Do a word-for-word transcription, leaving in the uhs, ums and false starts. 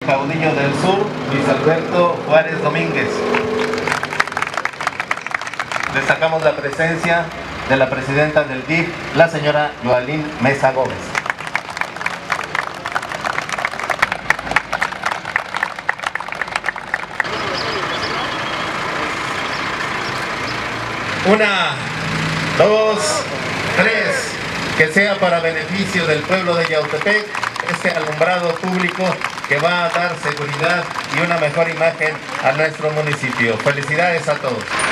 Caudillo del Sur, Luis Alberto Juárez Domínguez. Destacamos la presencia de la presidenta del D I F, la señora Yoalín Mesa Gómez. Una, dos, tres, que sea para beneficio del pueblo de Yautepec este alumbrado público que va a dar seguridad y una mejor imagen a nuestro municipio. Felicidades a todos.